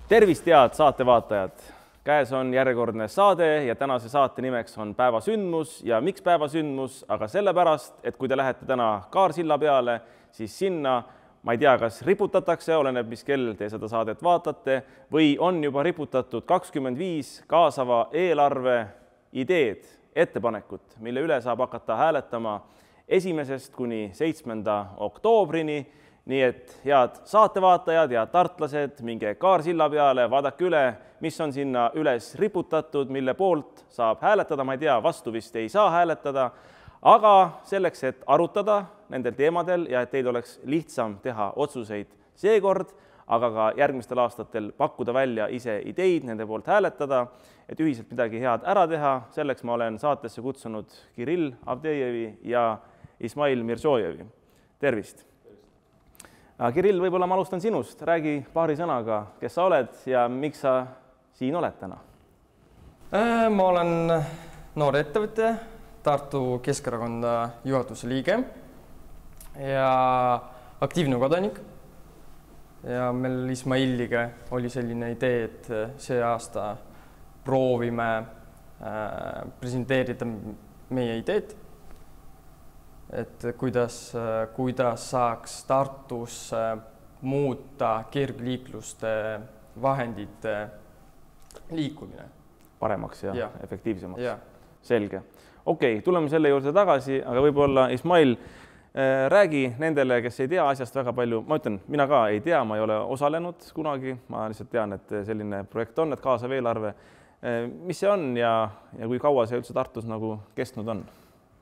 Tervist, head saatevaatajad! Käes on järjekordne saade ja tänase saate nimeks on päevasündmus. Ja miks päevasündmus? Aga sellepärast, et kui te lähete täna Kaarsilla peale, siis sinna, ma ei tea, kas riputatakse, oleneb, mis kell te seda saadet vaatate, või on juba riputatud 25 kaasava eelarve ideed, ettepanekut, mille üle saab hakata hääletama 1. kuni 7. oktoobrini. Nii et head saatevaatajad ja tartlased, minge Kaarsilla peale, vaadake üle, mis on sinna üles riputatud, mille poolt saab hääletada, ma ei tea, vastu vist ei saa hääletada, aga selleks, et arutada nendel teemadel ja et teil oleks lihtsam teha otsuseid seekord, aga ka järgmistel aastatel pakkuda välja ise ideid, nende poolt hääletada, et ühiselt midagi head ära teha, selleks ma olen saatesse kutsunud Kirill Avdejevi ja Ismail Mirzojevi. Tervist! Kirill, võib-olla ma alustan sinust. Räägi paari sõnaga, kes sa oled ja miks sa siin oled täna? Ma olen noor ettevõtja, Tartu Keskerakonna juhatuse liige ja aktiivne kodanik. Ja meil Ismailiga oli selline idee, et see aasta proovime presenteerida meie ideed. Et kuidas saaks Tartus muuta kergliikluste vahendite liikumine. Paremaks ja efektiivsemaks. Ja. Selge. Okei, tuleme selle juurde tagasi, aga võib-olla Ismail, räägi nendele, kes ei tea asjast väga palju. Ma ütlen, mina ka ei tea, ma ei ole osalenud kunagi. Ma lihtsalt tean, et selline projekt on, et kaasav eelarve. Mis see on ja kui kaua see üldse Tartus nagu kestnud on?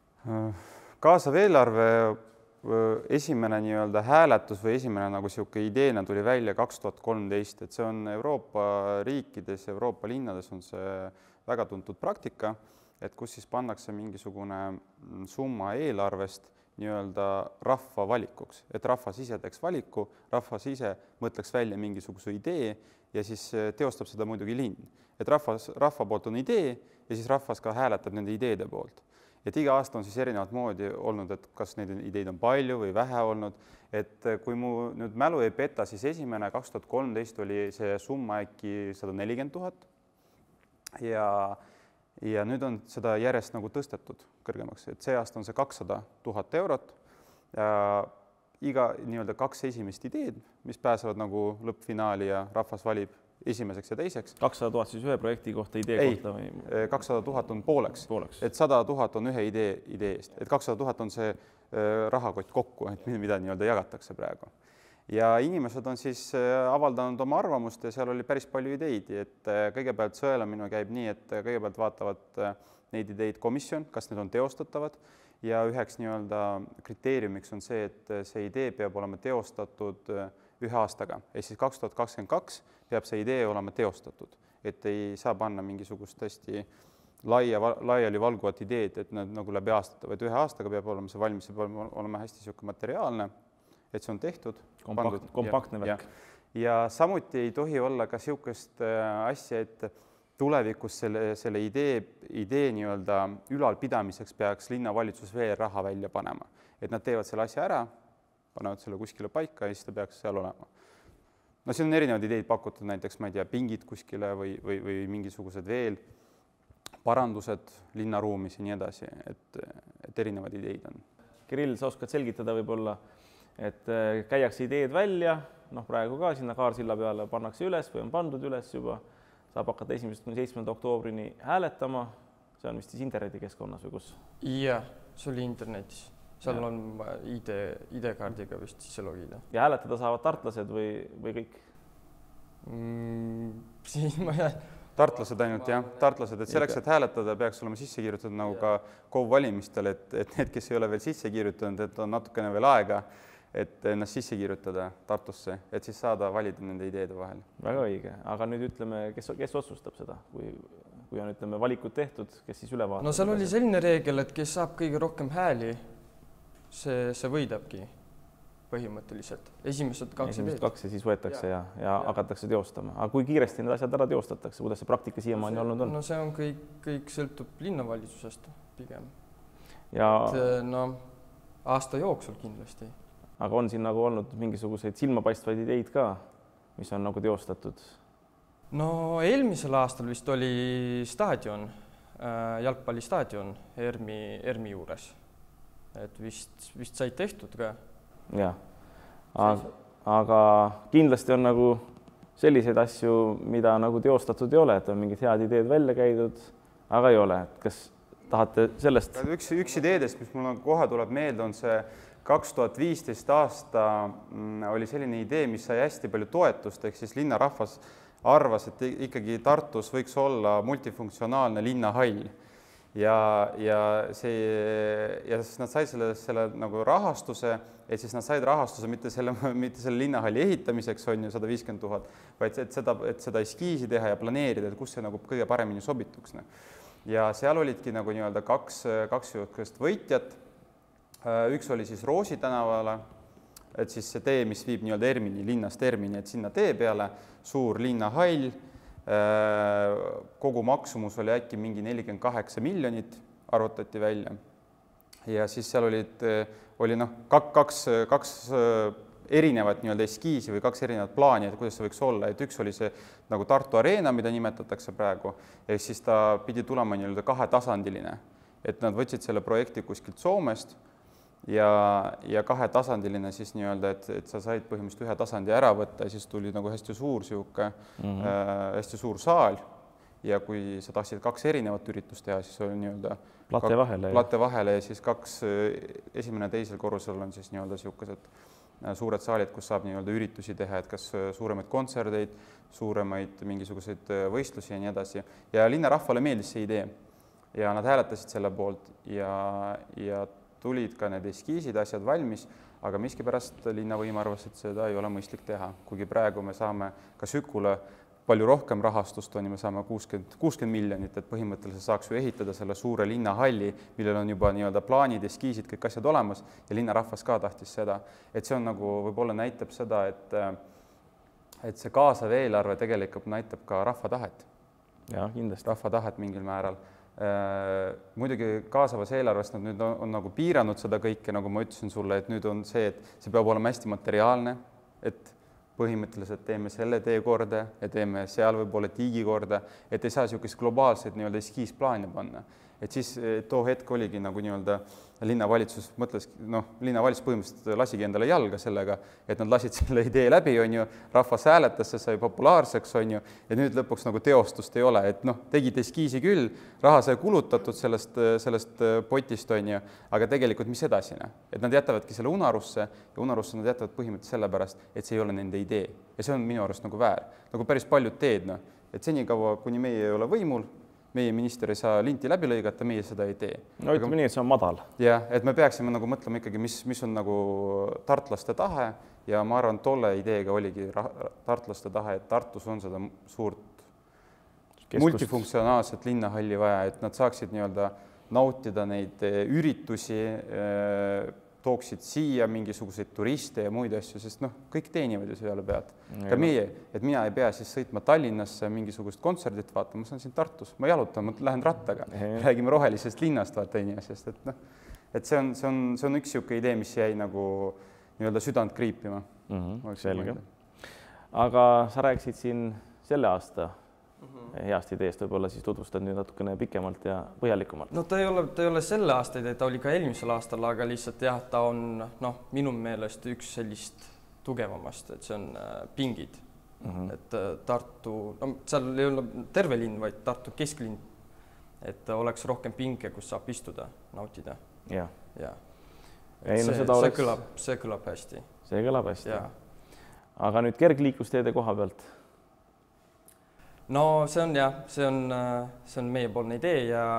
Kaasav eelarve esimene nii-öelda hääletus või esimene nagu sihuke ideena tuli välja 2013, et see on Euroopa riikides, Euroopa linnades on see väga tuntud praktika, et kus siis pannakse mingisugune summa eelarvest nii-öelda rahva valikuks, et rahvas ise teeks valiku, rahvas ise mõtleks välja mingisuguse idee ja siis teostab seda muidugi linn. Et rahva poolt on idee ja siis rahvas ka hääletab nende ideede poolt. Et iga aasta on siis erinevat moodi olnud, et kas neid ideid on palju või vähe olnud. Et kui mu nüüd mälu ei peta, siis esimene 2013 oli see summa äkki 140 000 ja nüüd on seda järjest nagu tõstetud kõrgemaks. Et see aasta on see 200 000 eurot. Iga nii-öelda 2 esimest ideed, mis pääsevad nagu lõppfinaali ja rahvas valib esimeseks ja teiseks. 200 000 siis ühe projekti kohta, idee kohta? Ei, 200 000 on pooleks. Et 100 000 on ühe idee eest. Et 200 000 on see rahakott kokku, et mida nii-öelda jagatakse praegu. Ja inimesed on siis avaldanud oma arvamust ja seal oli päris palju ideid. Et kõigepealt sõelamine käib nii, et kõigepealt vaatavad neid ideid komisjon, kas need on teostatavad. Ja üheks nii-öelda kriteeriumiks on see, et see idee peab olema teostatud ühe aastaga. Ja siis 2022 peab see idee olema teostatud, et ei saa panna mingisugust tõesti laiali valguvat ideed, et nad nagu läbi aastata, vaid ühe aastaga peab olema see valmis, see peab olema hästi sihuke materiaalne, et see on tehtud. Kompaktne värk. Ja samuti ei tohi olla ka sihukest asja, et tulevikus selle idee nii-öelda ülalpidamiseks peaks linnavalitsus veel raha välja panema. Et nad teevad selle asja ära, panevad selle kuskile paika ja siis ta peaks seal olema. No siin on erinevad ideid pakutud, näiteks, ma ei tea, pingid kuskile või mingisugused veel parandused linnaruumis ja nii edasi, et erinevad ideid on. Kirill, sa oskad selgitada võib-olla, et käiakse ideed välja, praegu ka sinna Kaarsilla peale pannakse üles või on pandud üles juba, saab hakata 1. kuni 7. oktoobrini hääletama, see on vist siis internetikeskkonnas või kus? Jah, see oli internetis. Seal on ID-kaardiga vist sisse logida. Ja hääletada saavad tartlased või kõik? Tartlased ainult, jah. Tartlased, et selleks, et hääletada, peaks olema sisse kirjutatud nagu ka KOV valimistel, et need, kes ei ole veel sisse kirjutanud, et on natukene veel aega, et ennast sisse kirjutada Tartusse, et siis saada valida nende ideede vahel. Väga õige. Aga nüüd ütleme, kes otsustab seda, kui on ütleme valikud tehtud, kes siis üle vaatab? No seal oli selline reegel, et kes saab kõige rohkem hääli, see võidabki põhimõtteliselt. Esimesed 2 ideed. 2 ja siis võetakse ja hakatakse teostama. Aga kui kiiresti need asjad ära teostatakse, kuidas see praktika siiamaani olnud on? No see on kõik sõltub linnavalitsusest pigem. Ja aasta jooksul kindlasti. Aga on siin nagu olnud mingisuguseid silmapaistvaid ideid ka, mis on nagu teostatud? no eelmisel aastal vist oli staadion, jalgpallistaadion ERMi juures, et vist said tehtud ka. Jah, aga kindlasti on nagu selliseid asju, mida nagu teostatud ei ole, et on mingid head ideed välja käidud, aga ei ole. Et kas tahate sellest? Üks ideedest, mis mul kohe tuleb meelde, on see 2015 aasta oli selline idee, mis sai hästi palju toetust, ehk siis linnarahvas arvas, et ikkagi Tartus võiks olla multifunktsionaalne linnahall ja siis nad said selle nagu rahastuse, et siis nad said rahastuse mitte selle linnahalli ehitamiseks on ju 150 000, vaid et seda eskiisi teha ja planeerida, et kus see nagu kõige paremini sobituks. Ja seal olidki nagu nii-öelda kaks võitjat. Üks oli siis Roosi tänavale, et siis see tee, mis viib nii-öelda Ermini, linnast Ermini, et sinna tee peale, suur linnahall, kogu maksumus oli äkki mingi 48 miljonit, arvutati välja. Ja siis seal oli kaks erinevat nii-öelda eskiisi või kaks erinevat plaani, et kuidas see võiks olla, et üks oli see nagu Tartu Areena, mida nimetatakse praegu, ehk siis ta pidi tulema nii-öelda kahetasandiline, et nad võtsid selle projekti kuskilt Soomest ja kahetasandiline siis nii-öelda, et sa said põhimõtteliselt ühe tasandi ära võtta ja siis tuli nagu hästi suur hästi suur saal ja kui sa tahtsid kaks erinevat üritust teha, siis oli nii-öelda plate vahele ja siis esimene ja teisel korrusel on siis nii-öelda niisugused suured saalid, kus saab nii-öelda üritusi teha, et kas suuremaid kontserdeid, suuremaid mingisuguseid võistlusi ja nii edasi. Ja linnarahvale meeldis see idee ja nad hääletasid selle poolt ja tulid ka need eskiisid, asjad valmis, aga miskipärast linnavõim arvas, et seda ei ole mõistlik teha, kuigi praegu me saame ka Sükule palju rohkem rahastust, me saame 60 miljonit, et põhimõtteliselt saaks ju ehitada selle suure linnahalli, millel on juba nii-öelda plaanid, eskiisid, kõik asjad olemas ja linnarahvas ka tahtis seda. Et see on nagu võib-olla näitab seda, et see kaasav eelarve tegelikult näitab ka rahva tahet. Ja, kindlasti. Rahva tahet mingil määral. Muidugi kaasavas eelarvest nad nüüd on nagu piiranud seda kõike, nagu ma ütlesin sulle, et nüüd on see, et see peab olema hästi materiaalne, et põhimõtteliselt teeme selle tee korda ja teeme seal võib-olla tiigi korda, et ei saa niisugust globaalset nii-öelda eskiisplaani panna. Et siis too hetk oligi nagu nii-öelda linnavalitsus mõtles, linnavalitsus põhimõtteliselt lasigi endale jalga sellega, et nad lasid selle idee läbi, on ju, rahvas hääletas, see sai populaarseks, on ju, ja nüüd lõpuks nagu teostust ei ole, et tegid eskiisi küll, raha sai kulutatud sellest potist, on ju, aga tegelikult mis edasi, et nad jätavadki selle unarusse ja unarusse nad jätavad põhimõtteliselt sellepärast, et see ei ole nende idee ja see on minu arust nagu väär, nagu päris paljud teed, et senikaua, kuni meie ei ole võimul, meie minister ei saa linti läbi lõigata, meie seda ei tee. No ütleme nii, et see on madal. Jah, et me peaksime nagu mõtlema ikkagi, mis on nagu tartlaste tahe ja ma arvan, tolle ideega oligi tartlaste tahe, et Tartus on seda suurt multifunktsionaalset linnahalli vaja, et nad saaksid nii-öelda nautida neid üritusi, tooksid siia mingisuguseid turiste ja muid asju, sest kõik teenivad ju selle pealt. Ka meie, et mina ei pea siis sõitma Tallinnasse mingisugust kontserdit vaatama, ma saan siin Tartus, ma jalutan, ma lähen rattaga, räägime rohelisest linnast vaata inimesest, et see on üks siuke idee, mis jäi nagu nii-öelda südant kriipima. Selge. Aga sa rääkisid siin selle aasta heast ideest, võib-olla siis tutvustad nüüd natukene pikemalt ja põhjalikumalt. No ta ei ole selle aasta idee, ta oli ka eelmisel aastal, aga lihtsalt jah, ta on minu meelest üks sellist tugevamast, et see on pingid. Et Tartu, seal ei ole terve linn, vaid Tartu kesklinn, et oleks rohkem pinge, kus saab istuda, nautida. Ja. See kõlab hästi. See kõlab hästi. Ja. Aga nüüd kergliiklusteede koha pealt? No see on meiepoolne idee ja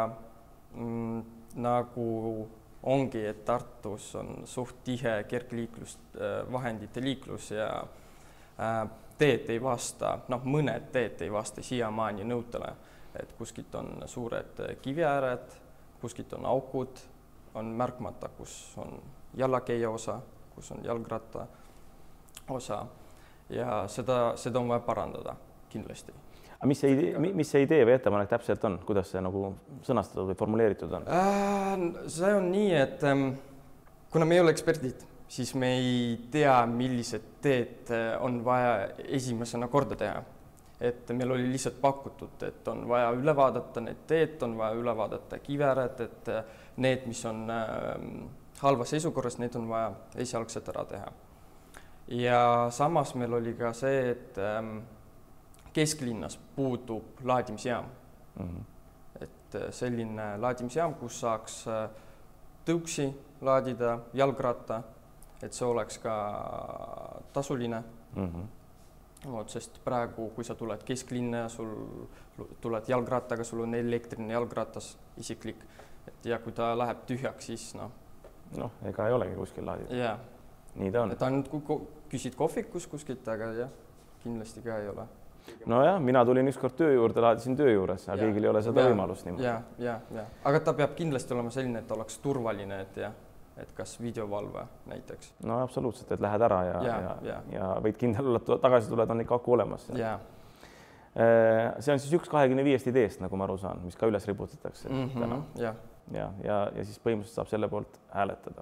nagu ongi, et Tartus on suht tihe kergliiklusvahendite liiklus ja teed ei vasta, mõned teed ei vasta siiamaani nõutele, et kuskilt on suured kiviääred, kuskilt on aukud, on märkmata, kus on jallakäija osa, kus on jalgratta osa ja seda on vaja parandada kindlasti. Aga mis see idee või ettepanek täpselt on? Kuidas see nagu sõnastatud või formuleeritud on? See on nii, et kuna me ei ole eksperdid, siis me ei tea, millised teed on vaja esimesena korda teha. et meil oli lihtsalt pakutud, et on vaja üle vaadata need teed, on vaja üle vaadata kiväred, et need, mis on halvas seisukorras, need on vaja esialgselt ära teha. Ja samas meil oli ka see, et kesklinnas puudub laadimisjaam. Et selline laadimisjaam, kus saaks tõuksi laadida, jalgratta, et see oleks ka tasuline. Sest praegu, kui sa tuled kesklinna ja sul tuled jalgrattaga, sul on elektriline jalgratas isiklik, et ja kui ta läheb tühjaks, siis ega ei olegi kuskil laadida. Ja. Nii ta on. Et ainult kui küsid kohvikus kuskilt, aga jah, kindlasti ka ei ole. Nojah, mina tulin ükskord töö juurde, laadisin töö juures, aga kõigil ei ole seda võimalust niimoodi. Ja. Aga ta peab kindlasti olema selline, et oleks turvaline, et kas videovalve näiteks. No absoluutselt, et lähed ära ja võid kindel olla, tagasi tuled, on ikka aku olemas. Ja. See on siis üks 25 ideest, nagu ma aru saan, mis ka üles riputatakse täna. Ja siis põhimõtteliselt saab selle poolt hääletada.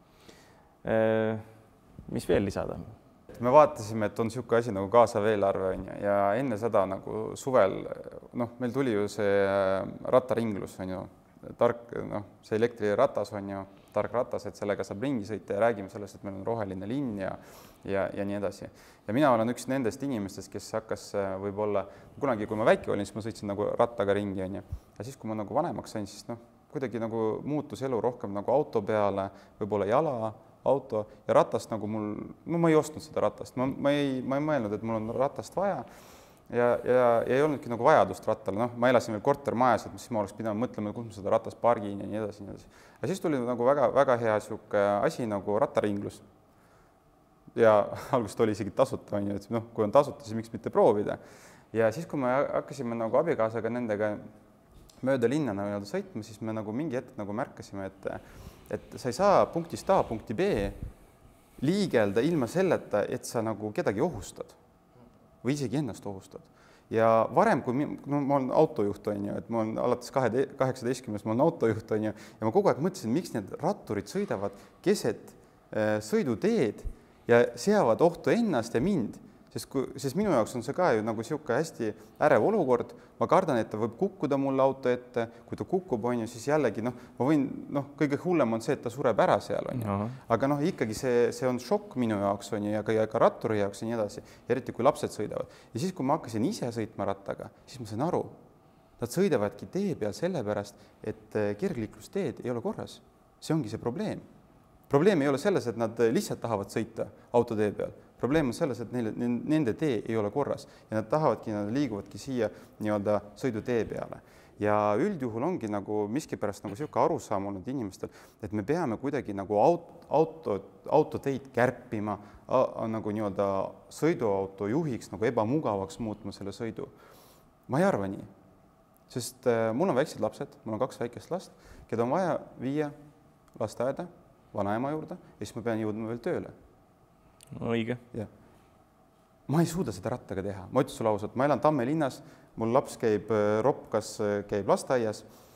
Mis veel lisada? Me vaatasime, et on niisugune asi nagu kaasav eelarve ja enne seda nagu suvel, meil tuli ju see rattaringlus, on ju, tark, see elektriratas on ju, tark ratas, et sellega saab ringi sõita ja räägime sellest, et meil on roheline linn ja nii edasi. Ja mina olen üks nendest inimestest, kes hakkas võib-olla, kunagi kui ma väike olin, siis ma sõitsin nagu rattaga ringi, on ju. Ja siis, kui ma nagu vanemaks sain, siis kuidagi nagu muutus elu rohkem nagu auto peale, võib-olla jala, auto ja ratast nagu mul, ma ei ostnud seda ratast, ma ei mõelnud, et mul on ratast vaja ja ei olnudki nagu vajadust rattale, ma elasin veel kortermajas, et siis ma oleks pidanud mõtlema, kus ma seda ratast pargin ja nii edasi. Ja siis tuli nagu väga hea sihuke asi nagu rattaringlus. Ja algusest oli isegi tasuta, on ju, et kui on tasuta, siis miks mitte proovida. Ja siis, kui me hakkasime nagu abikaasaga nendega mööda linna nagu sõitma, siis me nagu mingi hetk nagu märkasime, et sa ei saa punktist A punkti B liigelda ilma selleta, et sa nagu kedagi ohustad või isegi ennast ohustad. Ja varem, kui ma olen autojuht, on ju, et ma olen alates 18, ma olen autojuht, on ju, ja ma kogu aeg mõtlesin, miks need ratturid sõidavad keset sõiduteed ja seavad ohtu ennast ja mind. Sest minu jaoks on see ka ju nagu sihuke hästi ärev olukord. Ma kardan, et ta võib kukkuda mulle auto ette. Kui ta kukub, on ju, siis jällegi, ma võin, kõige hullem on see, et ta sureb ära seal, on ju. Aga ikkagi see on šokk minu jaoks, on ju, ja ka ratturi jaoks ja nii edasi. Eriti, kui lapsed sõidavad. Ja siis, kui ma hakkasin ise sõitma rattaga, siis ma sain aru, nad sõidavadki tee peal sellepärast, et kergliiklusteed ei ole korras. See ongi see probleem. Probleem ei ole selles, et nad lihtsalt tahavad sõita autotee peal. Probleem on selles, et nende tee ei ole korras ja nad liiguvadki siia nii-öelda sõidutee peale. Ja üldjuhul ongi nagu miskipärast nagu sihuke arusaam olnud inimestel, et me peame kuidagi nagu autoteid kärpima, nagu nii-öelda sõiduauto juhiks nagu ebamugavaks muutma selle sõidu. Ma ei arva nii, sest mul on väiksed lapsed, mul on 2 väikest last, keda on vaja viia lasteaeda, vanaema juurde ja siis ma pean jõudma veel tööle. Õige. Ja. Ma ei suuda seda rattaga teha. Ma ütlen sulle ausalt, ma elan Tamme linnas, mul laps käib Ropkas, käib lasteaias,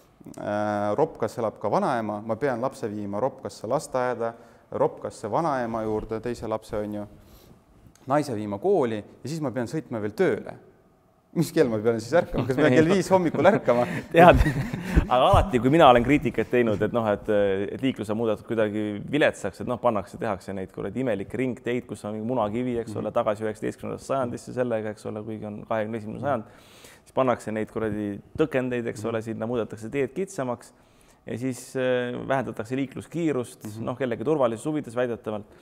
Ropkas elab ka vanaema, ma pean lapse viima Ropkasse lasteaeda, Ropkasse vanaema juurde, teise lapse on ju, naise viima kooli ja siis ma pean sõitma veel tööle. Mis kell ma pean siis ärkama? Kas ma pean kell 5 hommikul ärkama? Tead, aga alati, kui mina olen kriitikat teinud, et liikluse muudatud kuidagi viletsaks, et tehakse neid imelikke ringteid, kus on munakivi, eks ole, tagasi 19. sajandisse sellega, eks ole, kuigi on 21. sajand, siis pannakse neid tõkendeid, eks ole, sinna muudetakse teed kitsamaks ja siis vähendatakse liikluskiirust, kellegi turvalisuse huvides väidetavalt.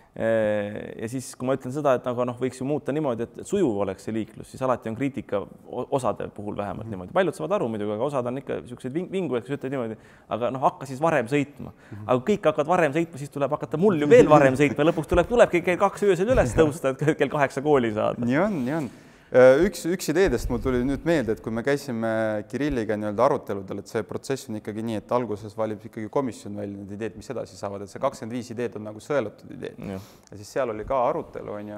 Ja siis, kui ma ütlen seda, et võiks ju muuta niimoodi, et sujuv oleks see liiklus, siis alati on kriitika osade puhul vähemalt niimoodi. Paljud saavad aru muidugi, aga osad on ikka sellised vingu, kes ütlevad niimoodi, aga hakka siis varem sõitma. Aga kui kõik hakkavad varem sõitma, siis tuleb hakata mul ju veel varem sõitma. Lõpuks tulebki kell 2 öösel üles tõusta, et kell 8 kooli saada. Nii on. Üks ideedest mul tuli nüüd meelde, et kui me käisime Kirilliga nii-öelda aruteludel, et see protsess on ikkagi nii, et alguses valib ikkagi komisjon välja need ideed, mis edasi saavad, et see 25 ideed on nagu sõelutud ideed. Ja siis seal oli ka arutelu, on ju,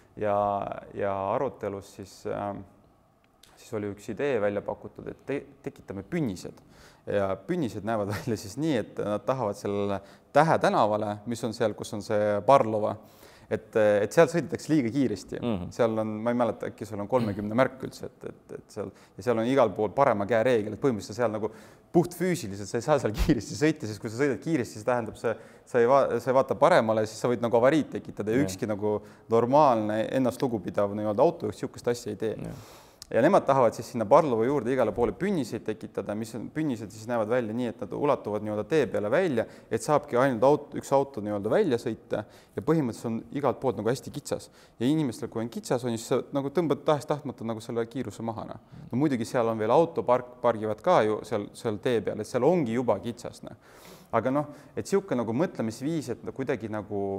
ja arutelus siis oli üks idee välja pakutud, et tekitame pünnised. Ja pünnised näevad välja siis nii, et nad tahavad sellele Tähe tänavale, mis on seal, kus on see Barlova, et seal sõidetakse liiga kiiresti. Seal on, ma ei mäleta, äkki sul on 30 märk üldse, et seal on igal pool parema käe reegel, et põhimõtteliselt seal nagu puht füüsiliselt sa ei saa seal kiiresti sõita, sest kui sa sõidad kiiresti, siis tähendab sa ei vaata paremale, siis sa võid nagu avariid tekitada ja ükski nagu normaalne ennast lugupidav nii-öelda autojuht niisugust asja ei tee. Ja nemad tahavad siis sinna parlava juurde igale poole pünniseid tekitada, mis on pünnised siis näevad välja nii, et nad ulatuvad nii-öelda tee peale välja, et saabki ainult üks auto nii-öelda välja sõita ja põhimõtteliselt on igalt poolt nagu hästi kitsas. Ja inimestel, kui on kitsas, siis sa nagu tõmbad tahes-tahtmata nagu selle kiiruse maha. No muidugi seal on veel autopargivad ka ju seal tee peal, et seal ongi juba kitsas. Aga noh, et sihuke nagu mõtlemisviis, et kuidagi nagu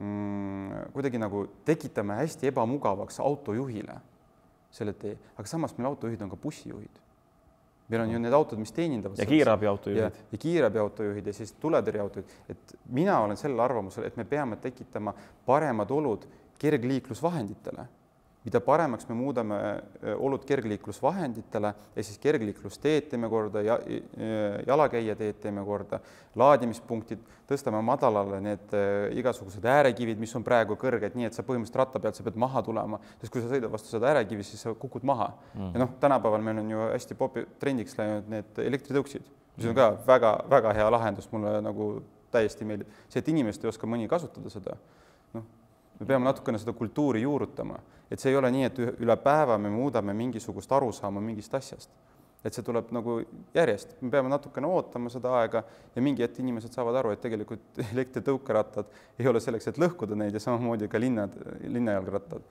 tekitame hästi ebamugavaks autojuhile selle tee, aga samas meil autojuhid on ka bussijuhid. Meil on ju need autod, mis teenindavad. Ja kiirabi autojuhid. Ja kiirabi autojuhid ja siis tuletõrje autojuhid. Et mina olen selle arvamusel, et me peame tekitama paremad olud kergliiklusvahenditele. Mida paremaks me muudame olud kergliiklusvahenditele ja siis kergliiklusteed teeme korda, jalakäijateed teeme korda, laadimispunktid, tõstame madalale need igasugused äärekivid, mis on praegu kõrged, nii et sa põhimõtteliselt ratta pealt sa pead maha tulema, sest kui sa sõidad vastu seda äärekivi, siis sa kukud maha. Ja noh, tänapäeval meil on ju hästi trendiks läinud need elektritõuksid, mis on ka väga hea lahendus, mulle nagu täiesti meeldib. See, et inimesed ei oska mõni kasutada seda, noh, me peame natukene seda kultuuri juurutama, et see ei ole nii, et üle päeva me muudame mingisugust arusaama mingist asjast. Et see tuleb nagu järjest. Me peame natukene ootama seda aega ja mingi hetk inimesed saavad aru, et tegelikult elektritõukerattad ei ole selleks, et lõhkuda neid ja samamoodi ka linnajalgrattad.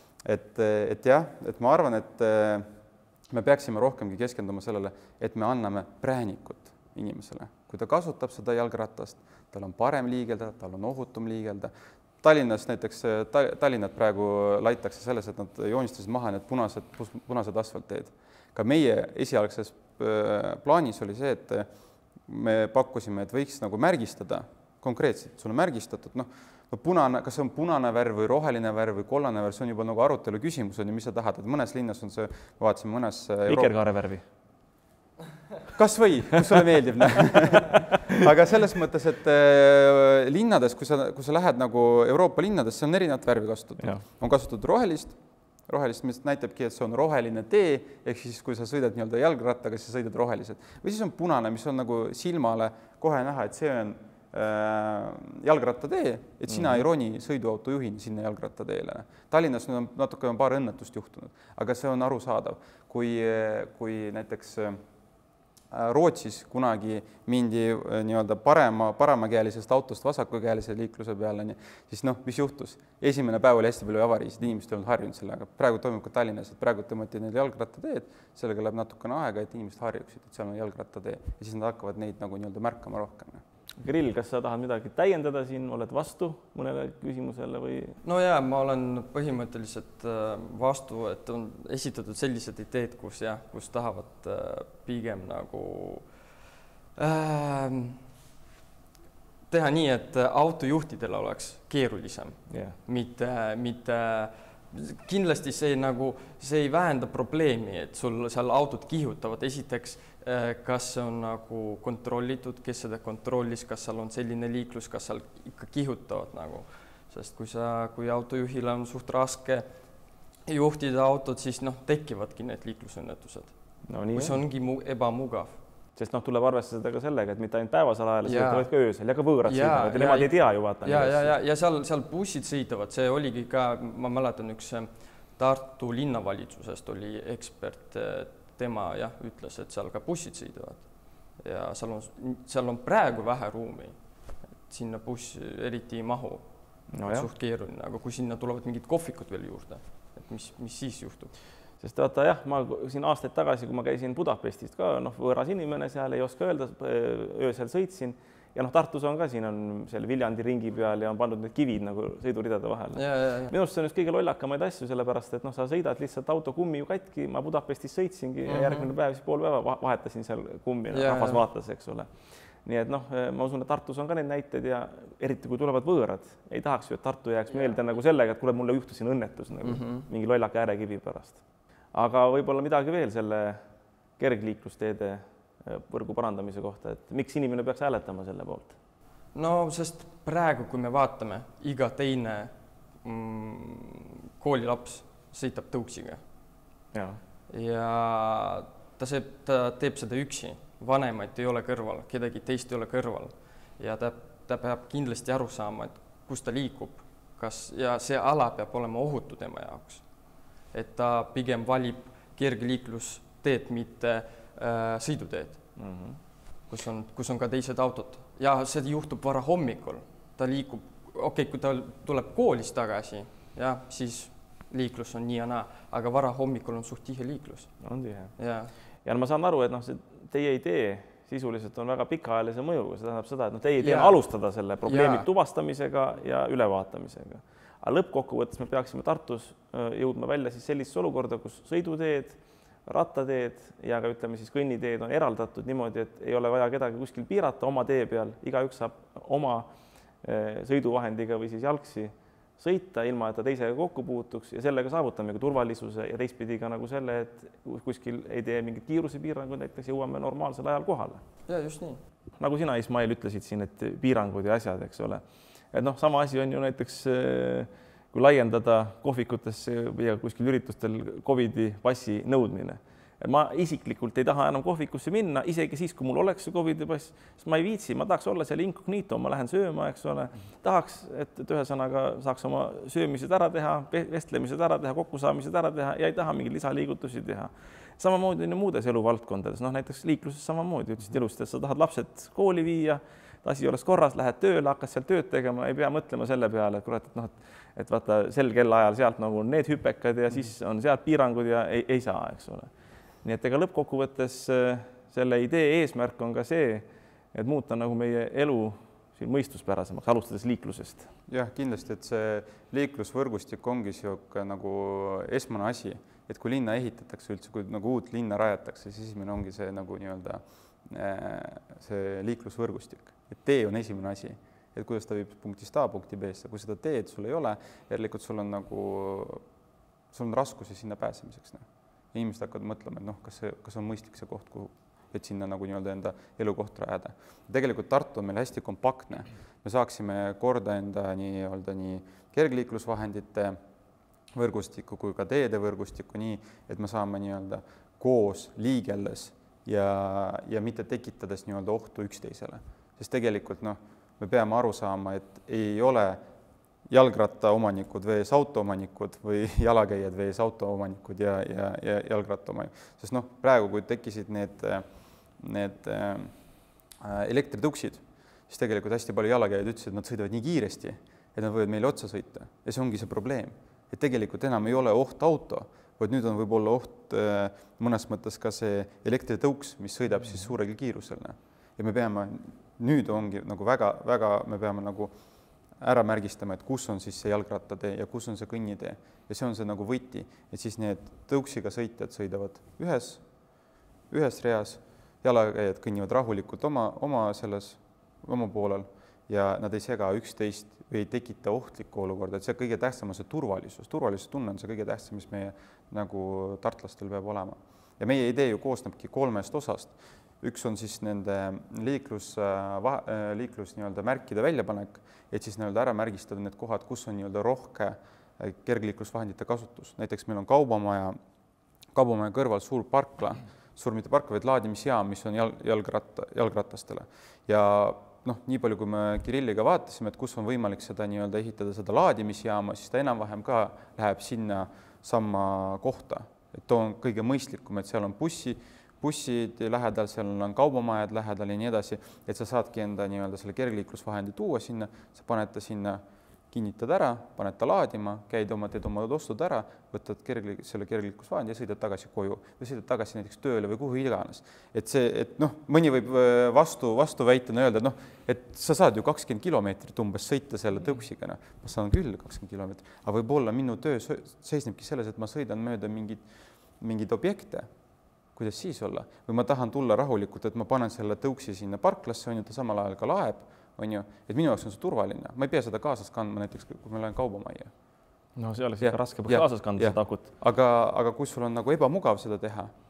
Et jah, et ma arvan, et me peaksime rohkemgi keskenduma sellele, et me anname präänikut inimesele. Kui ta kasutab seda jalgratast, tal on parem liigelda, tal on ohutum liigelda. Tallinnas näiteks, Tallinnat praegu laitakse selles, et nad joonistasid maha need punased asfaltteed. Ka meie esialgses plaanis oli see, et me pakkusime, et võiks nagu märgistada konkreetselt, sul on märgistatud, punane, kas see on punane värv või roheline värv või kollane värv, see on juba nagu arutelu küsimus, on ju, mis sa tahad, et mõnes linnas on see, vaatasin mõnes Vikerkaare värvi. Kas või, kus sulle meeldib. Aga selles mõttes, et linnades, kui sa lähed nagu Euroopa linnades, see on erinevat värvi kasutatud. On kasutatud rohelist, mis näitabki, et see on roheline tee, ehk siis kui sa sõidad nii-öelda jalgrattaga, siis sa sõidad rohelised. Või siis on punane, mis on nagu silmale kohe näha, et see on jalgrattatee, et sina ei roni sõiduautojuhini sinna jalgrattateele. Tallinnas on natuke paar õnnetust juhtunud, aga see on arusaadav. Kui näiteks Rootsis kunagi mindi nii-öelda paremakäelisest autost vasakukäelise liikluse peale, siis mis juhtus? Esimene päev oli hästi palju avariisid, inimesed ei olnud harjunud sellega. Praegu toimub ka Tallinnas, et praegu tõmmati need jalgrattateed, sellega läheb natukene aega, et inimesed harjuksid, et seal on jalgrattatee ja siis nad hakkavad neid nagu nii-öelda märkama rohkem. Kirill, kas sa tahad midagi täiendada siin, oled vastu mõnele küsimusele või? No jaa, ma olen põhimõtteliselt vastu, et on esitatud sellised ideed, kus tahavad pigem nagu teha nii, et autojuhtidel oleks keerulisem, mitte kindlasti see ei vähenda probleemi, et sul seal autod kihutavad. Esiteks, kas see on nagu kontrollitud, kes seda kontrollis, kas seal on selline liiklus, kas seal ikka kihutavad nagu. Sest kui autojuhil on suht raske juhtida autot, siis tekivadki need liiklusõnnetused, kus ongi ebamugav. Sest tuleb arvestada ka sellega, et mitte ainult päevasel ajal, vaid ka öösel ja ka võõrad sõidavad ja nemad ei tea ju vaata. Ja seal bussid sõidavad, see oligi ka, ma mäletan, üks Tartu linnavalitsusest oli ekspert, tema ütles, et seal ka bussid sõidavad ja seal on praegu vähe ruumi, sinna buss eriti ei mahu, suht keeruline, aga kui sinna tulevad mingid kohvikud veel juurde, et mis siis juhtub? Sest vaata ma siin aastaid tagasi, kui ma käisin Budapestist ka, võõras inimene seal ei oska öelda, öösel sõitsin ja Tartus on ka, siin on seal Viljandi ringi peal ja on pandud need kivid nagu sõiduridade vahele. Minu arust see on just kõige lollakamaid asju, sellepärast, et sa sõidad lihtsalt auto kummi ju katki, ma Budapestis sõitsingi ja järgmine päev siis pool päeva vahetasin seal kummi, rahvas vaatas, eks ole. Nii et ma usun, et Tartus on ka neid näiteid ja eriti kui tulevad võõrad, ei tahaks ju, et Tartu jääks meelde nagu sellega, et kuule, mulle juhtus siin õnnetus mingi lollaka äärekivi pärast. Aga võib-olla midagi veel selle kergliiklusteede võrgu parandamise kohta, et miks inimene peaks hääletama selle poolt? No, sest praegu, kui me vaatame, iga teine koolilaps sõitab tõuksiga ja ta teeb seda üksi, vanemaid ei ole kõrval, kedagi teist ei ole kõrval ja ta peab kindlasti aru saama, et kus ta liikub, ja see ala peab olema ohutu tema jaoks. Et ta pigem valib kergliiklusteed, mitte sõiduteed, kus on ka teised autod. Ja see juhtub vara hommikul. Ta liikub, kui ta tuleb koolist tagasi, ja siis liiklus on nii ja naa, aga vara hommikul on suht tihe liiklus. On tihe. Ja ma saan aru, et see teie idee sisuliselt on väga pikaajalise mõjuga. See tähendab seda, et teie idee on alustada selle probleemi tuvastamisega ja ülevaatamisega. Aga lõppkokkuvõttes me peaksime Tartus jõudma välja siis sellisesse olukorda, kus sõiduteed, rattateed ja ka ütleme siis kõnniteed on eraldatud niimoodi, et ei ole vaja kedagi kuskil piirata oma tee peal. Igaüks saab oma sõiduvahendiga või siis jalgsi sõita, ilma et ta teisega kokku puutuks ja sellega saavutame ka turvalisuse ja teistpidi ka nagu selle, et kuskil ei tee mingit kiirusepiirangud, näiteks jõuame normaalsel ajal kohale. Ja just nii. Nagu sina, Ismail, ütlesid siin, et piirangud ja asjad, eks ole. Et sama asi on ju näiteks, kui laiendada kohvikutesse või kuskil üritustel COVID-i passi nõudmine. Ma isiklikult ei taha enam kohvikusse minna, isegi siis, kui mul oleks see COVID-i pass, sest ma ei viitsi, ma tahaks olla seal incognito, ma lähen sööma, eks ole. Tahaks, et ühesõnaga saaks oma söömised ära teha, vestlemised ära teha, kokkusaamised ära teha ja ei taha mingeid lisaliigutusi teha. Samamoodi on muudes eluvaldkondades, näiteks liikluses samamoodi, ütlesid ilusti, et sa tahad lapsed kooli viia, asi oleks korras, lähed tööle, hakkas seal tööd tegema, ei pea mõtlema selle peale, et kurat, et vaata sel kellaajal sealt nagu need hüpekad ja siis on sealt piirangud ja ei saa, eks ole. Nii et ega lõppkokkuvõttes selle idee eesmärk on ka see, et muuta nagu meie elu siin mõistuspärasemaks, alustades liiklusest. Jah, kindlasti, et see liiklusvõrgustik ongi siuke nagu esmane asi, et kui linna ehitatakse üldse, kui nagu uut linna rajatakse, siis esimene ongi see nagu nii-öelda see liiklusvõrgustik. Et tee on esimene asi, et kuidas ta viib punktist A punkti B-sse, kui seda teed sul ei ole, järelikult sul on raskusi sinna pääsemiseks. Inimesed hakkavad mõtlema, et kas on mõistlik see koht, et sinna nagu nii-öelda enda elukoht rajada. Tegelikult Tartu on meil hästi kompaktne. Me saaksime korda enda nii kergliiklusvahendite võrgustikku kui ka teede võrgustikku nii, et me saame nii-öelda koos liigeldes ja mitte tekitades nii-öelda ohtu üksteisele. Sest tegelikult me peame aru saama, et ei ole jalgrattaomanikud vees autoomanikud või jalakäijad vees autoomanikud ja jalgrattaomanikud. Sest praegu, kui tekkisid need elektritõuksid, siis tegelikult hästi palju jalakäijad ütlesid, et nad sõidavad nii kiiresti, et nad võivad meile otsa sõita. Ja see ongi see probleem. Et tegelikult enam ei ole oht auto, vaid nüüd on võib-olla oht mõnes mõttes ka see elektritõuks, mis sõidab siis suuregi kiirusel. Ja me peame, nüüd ongi nagu väga, me peame nagu ära märgistama, et kus on siis see jalgrattatee ja kus on see kõnnitee. Ja see on see nagu võti, et siis need tõuksiga sõitjad sõidavad ühes reas, jalakäijad kõnnivad rahulikult oma poolel ja nad ei sega üksteist või ei tekita ohtlikku olukorda, et see kõige tähtsam on see turvalisus. Turvalisustunne on see kõige tähtsam, mis meie nagu tartlastel peab olema. Ja meie idee ju koosnebki 3 osast. Üks on siis nende liiklus nii-öelda märkide väljapanek, et siis nii-öelda ära märgistada need kohad, kus on nii-öelda rohke kergliiklusvahendite kasutus. Näiteks meil on kaubamaja kõrval suur parkla, suur mitte parkla, vaid laadimisjaam, mis on jalgratastele. Ja nii palju, kui me Kirilliga vaatasime, et kus on võimalik seda nii-öelda ehitada seda laadimisjaama, siis ta enam-vähem ka läheb sinna sama kohta. Et too on kõige mõistlikum, et seal on bussid lähedal, seal on kaubamajad lähedal ja nii edasi, et sa saadki enda nii-öelda selle kergliiklusvahendi tuua sinna, sa paned ta sinna, kinnitad ära, paned ta laadima, teed oma ostud ära, võtad selle kergliiklusvahendi ja sõidad tagasi koju või sõidad tagasi näiteks tööle või kuhu iganes. Et mõni võib vastuväitena öelda, et sa saad ju 20 kilomeetrit umbes sõita selle tõuksiga. Ma saan küll 20 kilomeetrit, aga võib-olla minu töö seisnebki selles, et ma sõidan mööda mingid objekte. Kuidas siis olla? Või ma tahan tulla rahulikult, et ma panen selle tõuksi sinna parklasse, ta samal ajal ka laeb, et minu jaoks on see turvaline. Ma ei pea seda kaasas kandma näiteks, kui ma lähen kaubamajja. See oleks ikka raske kaasas kanda seda akut. Aga kui sul on nagu ebamugav seda teha,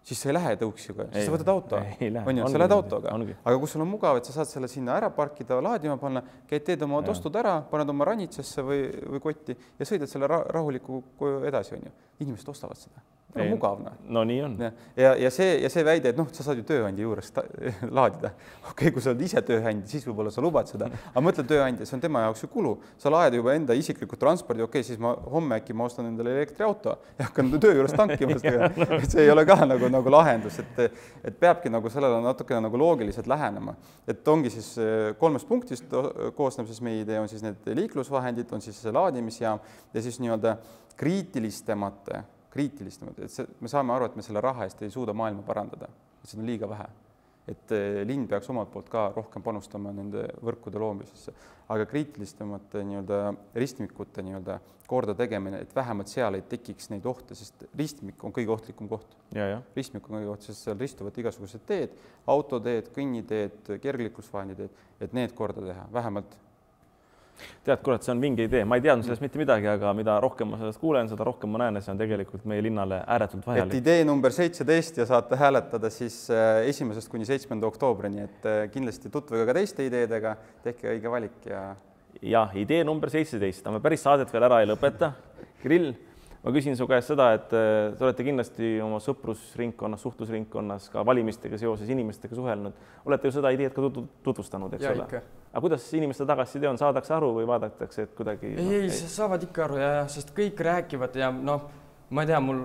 siis sa ei lähe tõuksiga, siis sa võtad auto, on ju, sa lähed autoga. Aga kui sul on mugav, et sa saad selle sinna ära parkida, laadima panna, teed oma ostud ära, paned oma ranitsesse või kotti ja sõidad selle rahuliku koju edasi, on ju. Inimesed ostavad seda. On mugavna. No nii on. Ja see väide, et sa saad ju tööandja juures laadida. Okei, kui sa oled ise tööandja, siis võib-olla sa lubad seda. Aga mõtle tööandja, see on tema jaoks ju kulu. Sa laed juba enda isikliku transpordi, siis homme äkki ma ostan endale elektriauto ja hakkan töö juures tankima. See ei ole ka nagu lahendus, et peabki nagu sellele natukene nagu loogiliselt lähenema. Et ongi siis 3 punktist koosneb siis meie idee, on siis need liiklusvahendid, on siis see laadimisjaam ja siis nii-öelda kriitilistemate, et me saame aru, et me selle raha eest ei suuda maailma parandada, et seda on liiga vähe. Et linn peaks omalt poolt ka rohkem panustama nende võrkude loomisesse, aga kriitilistemate nii-öelda ristmikute nii-öelda korda tegemine, et vähemalt seal ei tekiks neid ohte, sest ristmik on kõige ohtlikum koht. Ristmik on kõige oht, sest seal ristuvad igasugused teed, autoteed, kõnniteed, kergliiklusvahenditeed, et need korda teha, vähemalt. Tead, kurat, see on vinge idee. Ma ei teadnud sellest mitte midagi, aga mida rohkem ma sellest kuulen, seda rohkem ma näen, et see on tegelikult meie linnale ääretult vajalik. Et idee number 17 ja saate hääletada siis 1. kuni 7. oktoobrini, et kindlasti tutvuge ka teiste ideedega, tehke õige valik ja idee number 17, me päris saadet veel ära ei lõpeta. Kirill, ma küsin su käest seda, et te olete kindlasti oma sõprusringkonnas, suhtlusringkonnas ka valimistega seoses inimestega suhelnud. Olete ju seda ideed ka tutvustanud, eks ole? Aga kuidas inimeste tagasiside on, saadakse aru või vaadatakse, et kuidagi... Ei, saavad ikka aru, sest kõik rääkivad ja ma ei tea, mul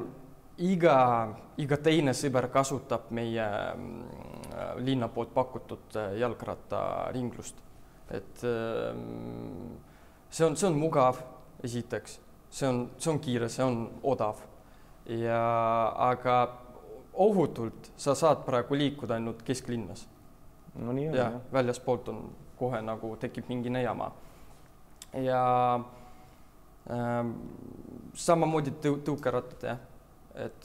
iga teine sõber kasutab meie linna poolt pakutud jalgrattaringlust. Et see on mugav, esiteks. See on kiire, see on odav. Aga ohutult sa saad praegu liikuda ainult kesklinnas. No nii on. Ja väljaspoolt on kohe nagu tekib mingi jama. Ja samamoodi tõukerattad, et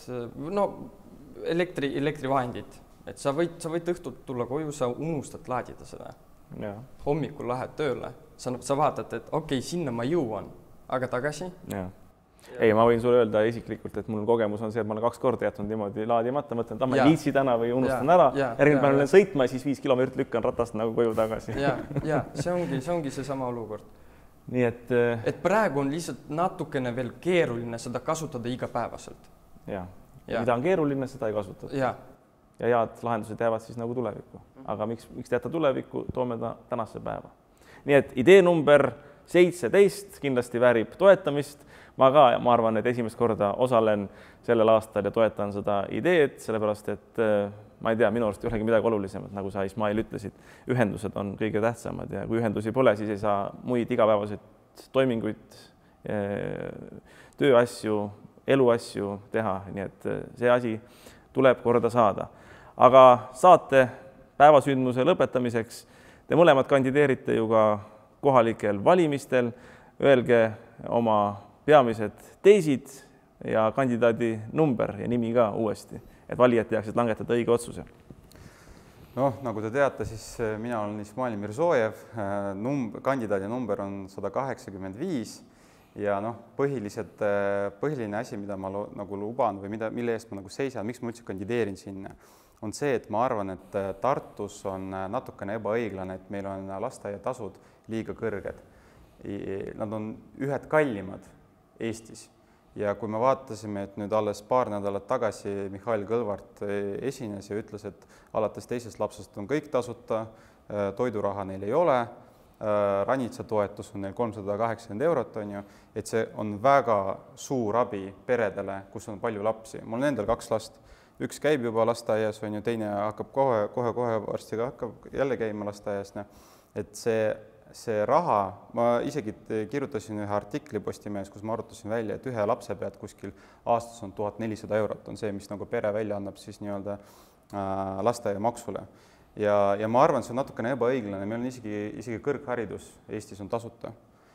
elektrivahendid, et sa võid õhtult tulla koju, sa unustad laadida seda. Hommikul lähed tööle, sa vaatad, et okei, sinna ma jõuan, aga tagasi. Ei, ma võin sulle öelda isiklikult, et mul kogemus on see, et ma olen 2 korda jätnud niimoodi laadimata, mõtlen, et ma liitsi täna või unustan ära, järgmine päev olen sõitma ja siis 5 kilomeetrit lükkan ratast nagu koju tagasi. See ongi see sama olukord. Nii et praegu on lihtsalt natukene veel keeruline seda kasutada igapäevaselt. Mida on keeruline, seda ei kasutata. Ja head lahendused jäävad siis nagu tulevikku. Aga miks jätta tulevikku, toome ta tänasse päeva. Nii et idee number 17 kindlasti väärib toetamist. Ma arvan, et esimest korda osalen sellel aastal ja toetan seda ideed, sellepärast et ma ei tea, minu arust ei olegi midagi olulisemat, nagu sa Ismail ütlesid. Ühendused on kõige tähtsamad ja kui ühendusi pole, siis ei saa muid igapäevaseid toiminguid, tööasju, eluasju teha, nii et see asi tuleb korda saada. Aga saate päevasündmuse lõpetamiseks te mõlemad kandideerite ju ka kohalikel valimistel. Öelge oma peamised teesid ja kandidaadi number ja nimi ka uuesti, et valijad teaksid langetada õige otsuse. Nagu te teate, siis mina olen Ismail Mirzojev, kandidaadi number on 185 ja põhiline asi, mida ma nagu luban või mille eest ma nagu seisan, miks ma üldse kandideerin sinna, on see, et ma arvan, et Tartus on natukene ebaõiglane, et meil on lasteaiatasud liiga kõrged. Nad on ühed kallimad Eestis ja kui me vaatasime, et nüüd alles paar nädalat tagasi Mihhail Kõlvart esines ja ütles, et alates 2. lapsest on kõik tasuta, toiduraha neil ei ole, ranitsatoetus on neil 380 €, on ju, et see on väga suur abi peredele, kus on palju lapsi. Mul on endal 2 last, üks käib juba lasteaias, on ju, teine hakkab kohe varsti hakkab jälle käima lasteaias, et see raha, ma isegi kirjutasin ühe artikli Postimehes, kus ma arutasin välja, et ühe lapse pealt kuskil aastas on 1400 €, on see, mis nagu pere välja annab siis nii-öelda lasteaiamaksule. Ja ma arvan, see on natukene ebaõiglane, meil on isegi kõrgharidus Eestis on tasuta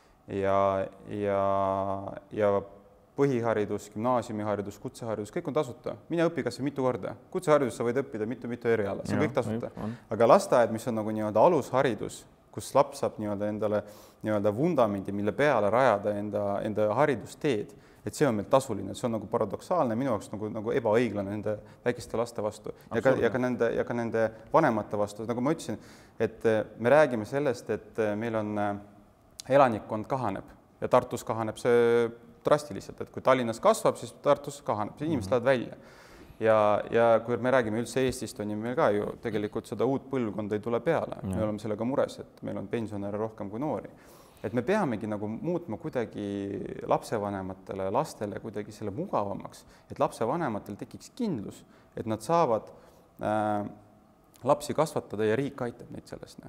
ja põhiharidus, gümnaasiumiharidus, kutseharidus, kõik on tasuta. Mine õpi kas või mitu korda. Kutseharidus sa võid õppida mitu eriala, see on kõik tasuta. Aga lasteaed, mis on nagu nii-öelda alusharidus, kus laps saab endale vundamendi, mille peale rajada enda haridusteed, et see on meil tasuline, see on nagu paradoksaalne, minu jaoks nagu ebaõiglane nende väikeste laste vastu ja ka nende vanemate vastu, nagu ma ütlesin, et me räägime sellest, et meil on elanikkond kahaneb ja Tartus kahaneb see drastiliselt, et kui Tallinnas kasvab, siis Tartus kahaneb, inimesed lähevad välja. Ja kui me räägime üldse Eestist, on ju meil ka ju tegelikult seda uut põlvkonda ei tule peale. Me oleme sellega mures, et meil on pensionäre rohkem kui noori. Et me peamegi nagu muutma kuidagi lapsevanematele, lastele kuidagi selle mugavamaks, et lapsevanematel tekiks kindlus, et nad saavad lapsi kasvatada ja riik aitab neid sellest.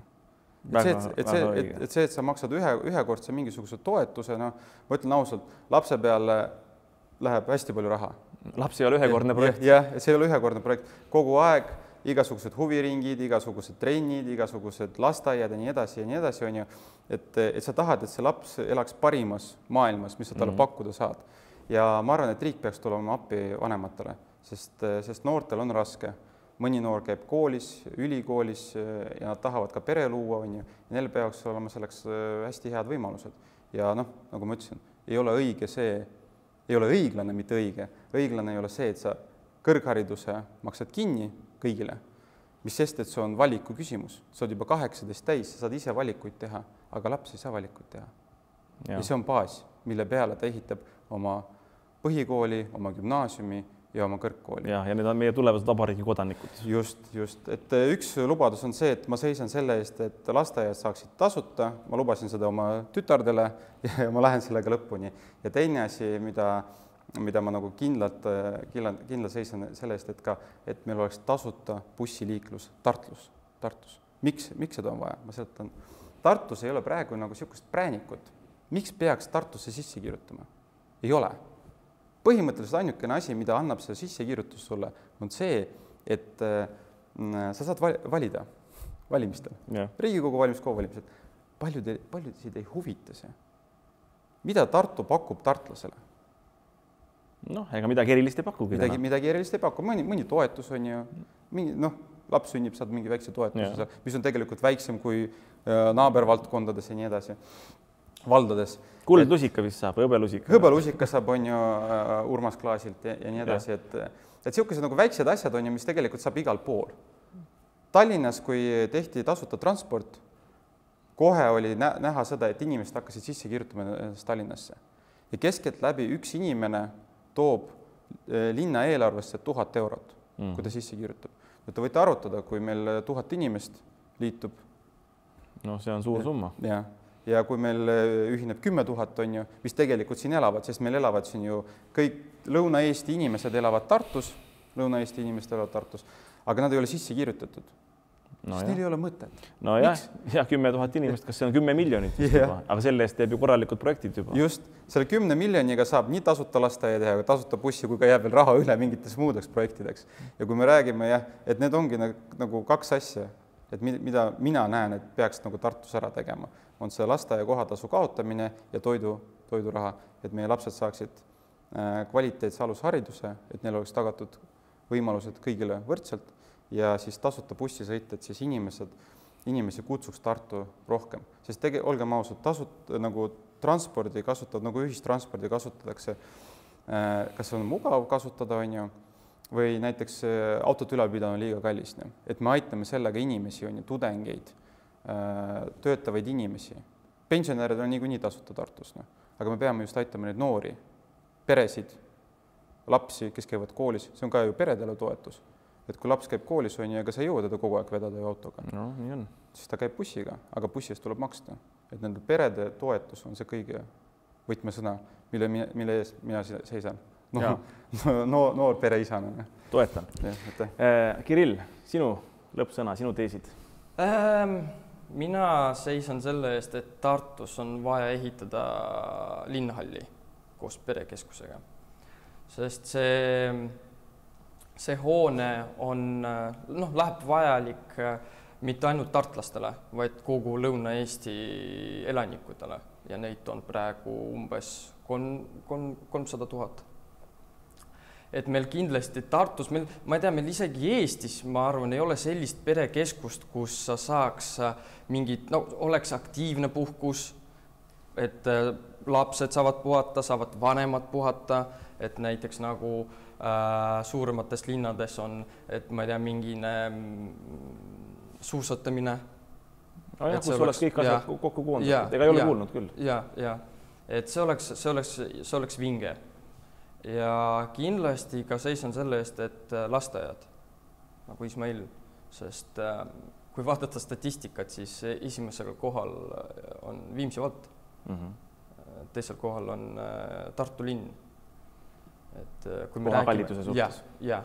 Et sa maksad ühekordse mingisuguse toetuse, ma ütlen ausalt, lapse peale läheb hästi palju raha. Laps ei ole ühekordne projekt. Jah, see ei ole ühekordne projekt. Kogu aeg igasugused huviringid, igasugused trennid, igasugused lasteaiad ja nii edasi, on ju. Et sa tahad, et see laps elaks parimas maailmas, mis sa talle pakkuda saad. Ja ma arvan, et riik peaks tulema appi vanematele, sest noortel on raske. Mõni noor käib koolis, ülikoolis ja nad tahavad ka pere luua, on ju. Ja neil peaks olema selleks hästi head võimalused. Ja nagu ma ütlesin, ei ole õige see, ei ole õiglane, mitte õige. Õiglane ei ole see, et sa kõrghariduse maksad kinni kõigile, mis sest, et see on valiku küsimus. Sa oled juba 18 täis, sa saad ise valikuid teha, aga laps ei saa valikuid teha. Ja see on baas, mille peale ta ehitab oma põhikooli, oma gümnaasiumi ja oma kõrgkooli. Ja need on meie tulevased vabariigi kodanikud. Just. Et üks lubadus on see, et ma seisan selle eest, et lasteaiad saaksid tasuta. Ma lubasin seda oma tütardele ja ma lähen sellega lõpuni. Ja teine asi, mida ma nagu kindlalt seisan selle eest, et meil oleks tasuta bussiliiklus Tartus. Miks seda on vaja? Ma seletan. Tartus ei ole praegu nagu niisugust präänikut. Miks peaks Tartusse sisse kirjutama? Ei ole. Põhimõtteliselt ainukene asi, mida annab see sissekirjutus sulle, on see, et sa saad valida valimistel. Riigikogu valimised. Paljusid ei huvita see. Mida Tartu pakub tartlasele? Ega midagi erilist ei pakugi. Midagi erilist ei paku. Mõni toetus on ju, laps sünnib, saad mingi väikse toetuse, mis on tegelikult väiksem kui naabervaldkondades ja nii edasi. Valdades. Kuldlusika vist saab, hõbelusika. Hõbelusika saab, on ju, Urmas Klaasilt ja nii edasi, et siukesed nagu väiksed asjad on ju, mis tegelikult saab igal pool. Tallinnas, kui tehti tasuta transport, kohe oli näha seda, et inimesed hakkasid sisse kirjutama Tallinnasse. Ja keskelt läbi üks inimene toob linna eelarvesse 1000 eurot, kui ta sisse kirjutab. Te võite arutada, kui meil 1000 inimest liitub. See on suur summa. Ja kui meil ühineb 10 000 on ju, mis tegelikult siin elavad, sest meil elavad siin ju kõik Lõuna-Eesti inimesed elavad Tartus, aga nad ei ole sisse kirjutatud. Sest neil ei ole mõtet. Ja 10 000 inimest, kas see on 10 miljonit juba, aga selle eest teeb ju korralikud projektid juba. Just, selle 10 miljoniga saab nii tasuta lasteaia teha, tasuta bussi, kui ka jääb veel raha üle mingites muudeks projektideks. Ja kui me räägime, et need ongi nagu kaks asja, et mida mina näen, et peaks nagu Tartus ära tegema, on see lasteaia kohatasu kaotamine ja toiduraha, et meie lapsed saaksid kvaliteetse alushariduse, et neil oleks tagatud võimalused kõigile võrdselt ja siis tasuta bussisõit, et siis inimesi kutsuks Tartu rohkem. Sest olgem ausad, nagu transpordi kasutavad, nagu ühistranspordi kasutatakse, kas on mugav kasutada, on ju, või näiteks autot ülalpidada on liiga kallis. Et me aitame sellega inimesi, on ju, tudengeid, töötavaid inimesi. Pensionärid on niikuinii tasuta Tartus, aga me peame just aitama neid noori, peresid, lapsi, kes käivad koolis, see on ka ju peredele toetus. Et kui laps käib koolis, on ju, ega sa ei jõua teda kogu aeg vedada ju autoga. Nii on. Siis ta käib bussiga, aga bussi eest tuleb maksta. Et nende perede toetus on see kõige võtmesõna, mille ees mina seisan. Noor pereisana. Toetan. Kirill, sinu lõppsõna, sinu teesid? Mina seisan selle eest, et Tartus on vaja ehitada linnahalli koos perekeskusega, sest see hoone läheb vajalik mitte ainult tartlastele, vaid kogu Lõuna-Eesti elanikudele ja neid on praegu umbes 300 000. Et meil kindlasti Tartus, ma ei tea, meil isegi Eestis, ma arvan, ei ole sellist perekeskust, kus sa saaks mingit, oleks aktiivne puhkus, et lapsed saavad puhata, saavad vanemad puhata, et näiteks nagu suuremates linnades on, et ma ei tea, mingine suusatamine. Jah, kus oleks kõik asjad kokku koondatud, ega ei ole kuulnud küll. Ja, et see oleks vinge. Ja kindlasti ka seisan selle eest, et lasteajad, nagu Ismail, sest kui vaadata statistikat, siis esimesel kohal on Viimsi vald. Teisel kohal on Tartu linn. Et kui me koha kalliduse suhtes.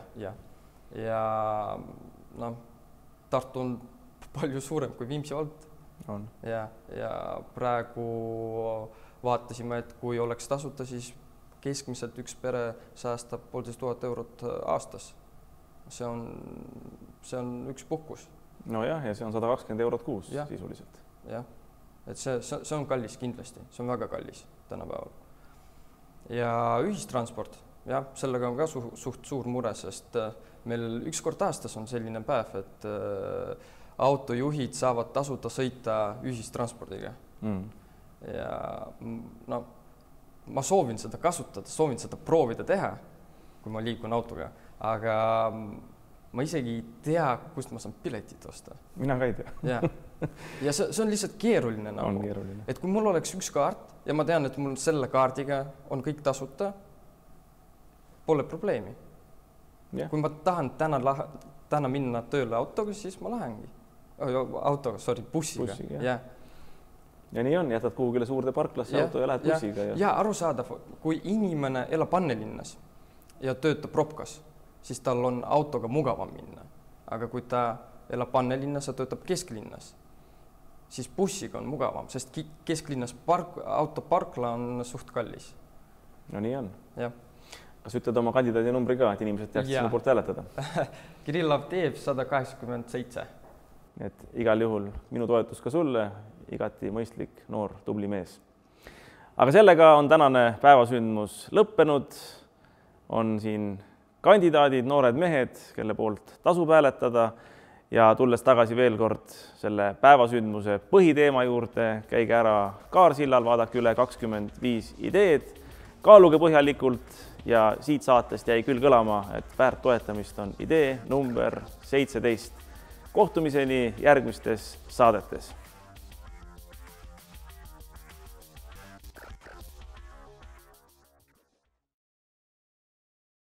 Ja no, Tartu on palju suurem kui Viimsi vald. On. Ja praegu vaatasime, et kui oleks tasuta, siis keskmiselt üks pere säästab 1500 eurot aastas. See on üks puhkus. No jah, ja see on 120 eurot kuus sisuliselt. Jah, et see on kallis kindlasti, see on väga kallis tänapäeval. Ja ühistransport, jah, sellega on ka suht suur mure, sest meil üks kord aastas on selline päev, et autojuhid saavad tasuta sõita ühistranspordiga. Ja no, ma soovin seda kasutada, soovin seda proovida teha, kui ma liikun autoga, aga ma isegi ei tea, kust ma saan piletit osta. Mina ka ei tea. Ja see on lihtsalt keeruline. On keeruline. Et kui mul oleks üks kaart ja ma tean, et mul selle kaardiga on kõik tasuta, pole probleemi. Kui ma tahan täna minna tööle autoga, siis ma lähengi. Bussiga. Ja nii on, jätad kuhugile suurde parklasse auto ja lähed bussiga. Ja arusaadav, kui inimene elab Annelinnas ja töötab Ropkas, siis tal on autoga mugavam minna. Aga kui ta elab Annelinnas ja töötab kesklinnas, siis bussiga on mugavam, sest kesklinnas autoparkla on suht kallis. No nii on. Ja. Kas ütled oma kandidaadi numbri ka, et inimesed teaks sinu poolt hääletada? Kirillov teeb 187. Et igal juhul minu toetus ka sulle, igati mõistlik, noor, tubli mees. Aga sellega on tänane päevasündmus lõppenud. On siin kandidaadid, noored mehed, kelle poolt tasub hääletada. Ja tulles tagasi veel kord selle päevasündmuse põhiteema juurde, käige ära Kaarsillal, vaadake üle 25 ideed, kaaluge põhjalikult ja siit saatest jäi küll kõlama, et väärt toetamist on idee number 17. Kohtumiseni järgmistes saadetes.